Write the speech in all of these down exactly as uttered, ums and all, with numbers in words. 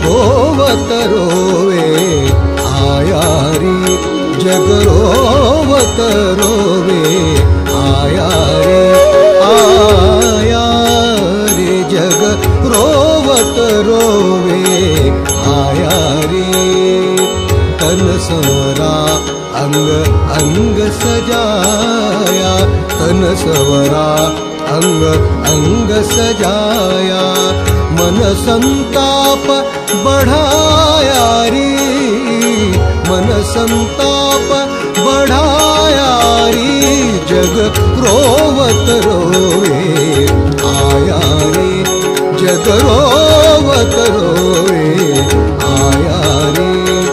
रोवत रोवे आया रे जग रोवत रोवे आया रे आया रे जग रोवत रोवे आया रे। तन संवरा अंग अंग सजाया तन संवरा अंग अंग सजाया मन संताप बढ़ाया रे मन संताप बढ़ाया रे जग रोवत रोवे आया रे जग रोवत रोवे आया रे।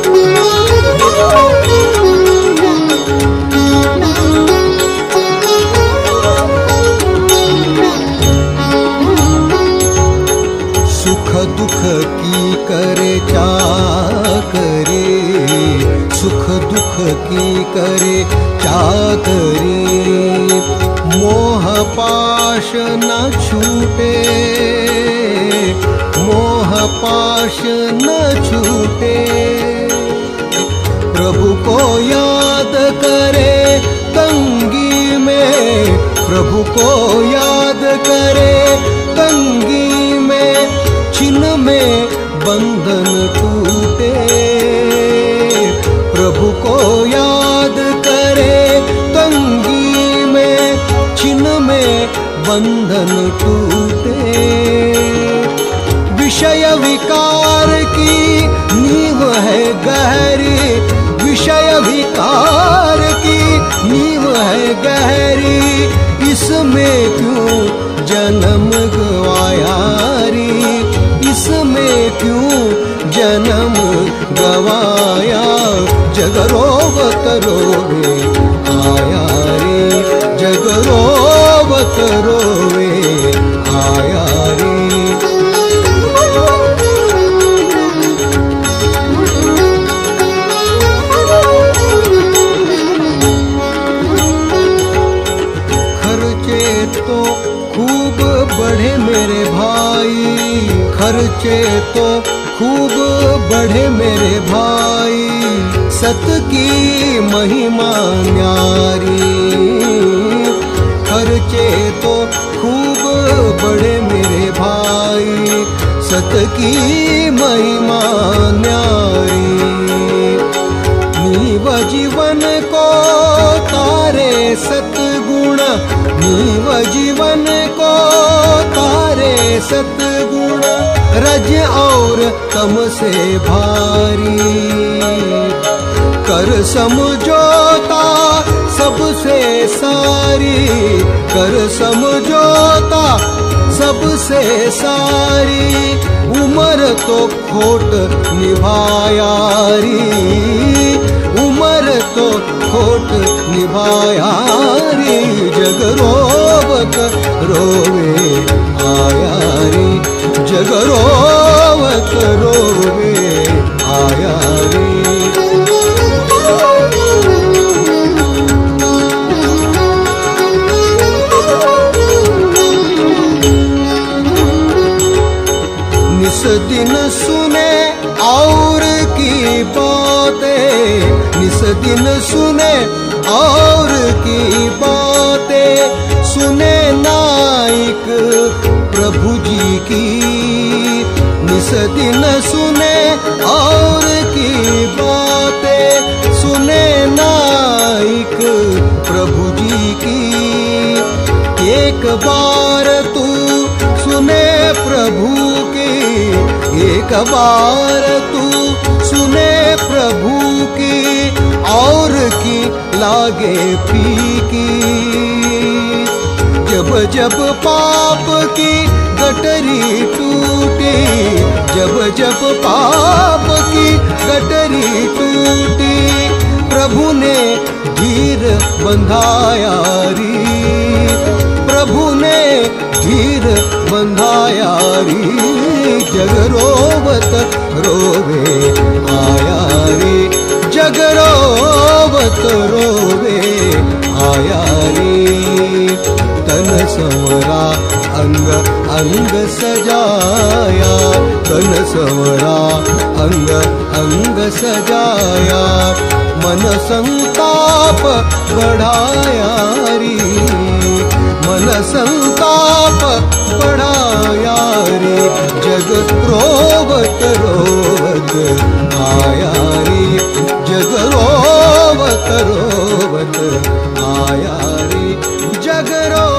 सुख दुख की करे चाकरे सुख दुख की करे चाकरे मोह पाश न छूटे मोह पाश न छूटे प्रभु को याद करे तंगी में प्रभु को याद करे तंगी में छिन्न में बंधन टूटे प्रभु को याद करे तंगी में छिन्न में बंधन टूटे। विषय विकार की नींव है गहरी विषय विकार की नींव है गहरी इसमें क्यों जन्म गवाया रे इसमें क्यों जन्म गवाया जग रोवत रोवे आया रे जग रोवत रोवे आया रे। खर्चे तो खूब बढ़े मेरे भाई खर्चे तो खूब बढ़े मेरे भाई सत की महिमा न्यारी खर्चे तो खूब बढ़े मेरे भाई सत की महिमा न्यारी। नीव जीवन को तारे सतगुण नीव जीवन को तारे सतगुण रज और तम से भारी कर समझौता सबसे सारी कर समझौता सबसे सारी उम्र तो खोट निभाया री उम्र तो खोट निभाया रे जग रोवत रोवे आया रे जग रोवत रोवे आया रे। निस दिन सुने और की बातें निस दिन सुने और की बातें सुने नाइक प्रभु जी की निस दिन सुने और की बातें सुने नाइक प्रभु जी की। एक बार तू सुने प्रभु की एक बार तू सुने प्रभु की और की लागे फीकी जब जब पाप की गठरी टूटी जब जब पाप की गठरी टूटी प्रभु ने धीर बंधाया री प्रभु ने धीर बंधाया री जग रोवत रोवे आया रे जग रोवत रोवे आया रे। तन संवरा अंग अंग सजाया, तन संवरा अंग अंग सजाया, मन संताप बढ़ाया रे, मन संताप बढ़ाया रे, जग रोवत रोवत आया रे, जग रोवत रोवत आया रे, जग रो